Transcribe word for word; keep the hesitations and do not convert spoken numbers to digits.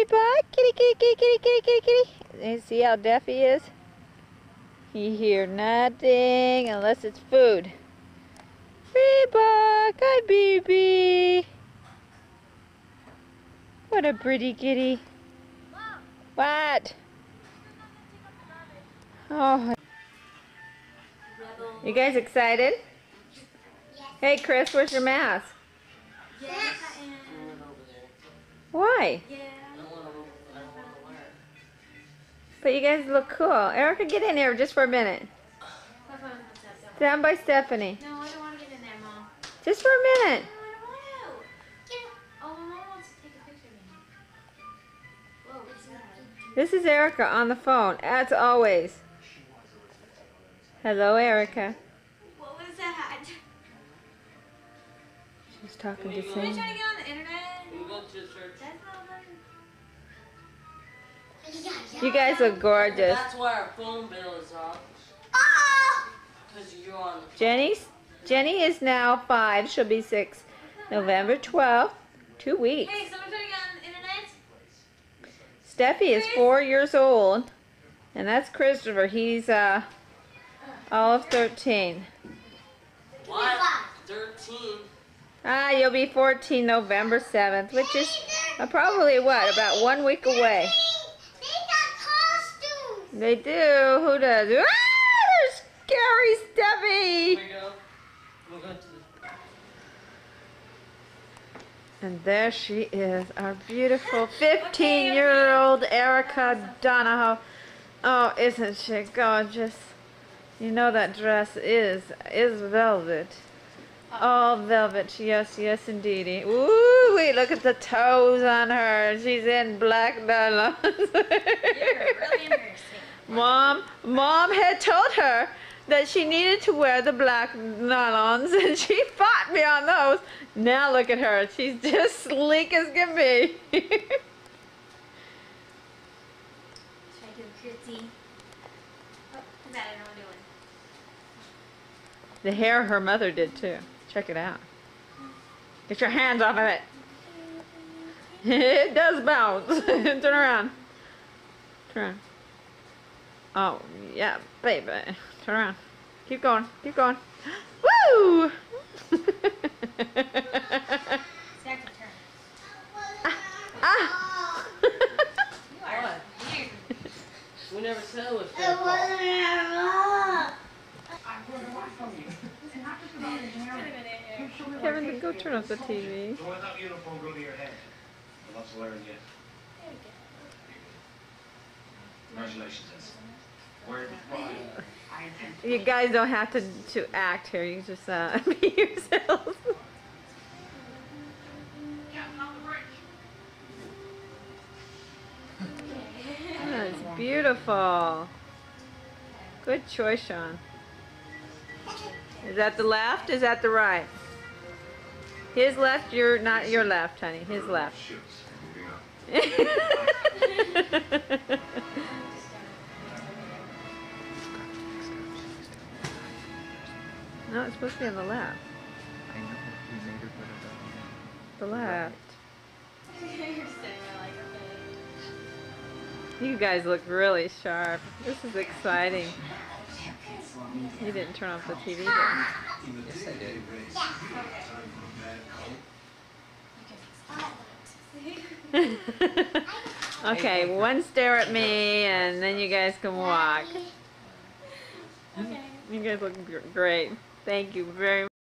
boy. Kitty, kitty, kitty, kitty, kitty, kitty, kitty. You see how deaf he is? He hears nothing unless it's food. Reebok, hi baby. What a pretty kitty. Mom. What? Oh. You guys excited? Yes. Hey Chris, where's your mask? Yes. Why? Yeah. But you guys look cool. Erica, get in here just for a minute. Stand by Stephanie. No, I don't want to get in there, Mom. Just for a minute. No, I don't want to. Oh, my mom wants to take a picture of me. Whoa, what's that? This is Erica on the phone, as always. Hello, Erica. What was that? She's talking to Are you Sam. trying to get on the internet? That's not You guys look gorgeous. That's why our phone bill is off. Oh! Because you're on the Jenny's, Jenny is now five. She'll be six. November twelfth. Two weeks. Hey, someone trying to get on the internet? Steffi is four years old. And that's Christopher. He's uh, all of thirteen. What? thirteen. Ah, you'll be fourteen November seventh, which is uh, probably, what, about one week away. They got costumes! They do. Who does? Ah, they're scary, Steffi! Here we go. We'll go to the... And there she is, our beautiful fifteen-year-old Erika Donahoe. Oh, isn't she gorgeous? You know that dress is is velvet. All velvet, yes, yes, indeedy. Ooh, wait, look at the toes on her. She's in black nylons. You're really embarrassing. Mom, Mom had told her that she needed to wear the black nylons, and she fought me on those. Now look at her. She's just sleek as can be. Should I do a curtsy? Oh, what's that? I don't do it. The hair her mother did too. Check it out. Get your hands off of it. It does bounce. Turn around. Turn around. Oh, yeah, baby. Turn around. Keep going. Keep going. Woo! Second turn. ah! ah. You are weird. We never said it was It wasn't at Kevin, go turn off the T V. Don't let that uniform go to your head. I'm not swearing yet. Congratulations, Ess. Where did you You guys don't have to to act here. You just uh, be yourselves. That's beautiful. Good choice, Sean. Is that the left? Is that the right? His left, you're not your left, honey. His left. No, it's supposed to be on the left. I know, we made her put it on. The left. You're sitting there like, okay. You guys look really sharp. This is exciting. You didn't turn off the T V, though. Yes, I did. Okay, one stare at me, and then you guys can walk. Okay. You guys look gr- great. Thank you very much.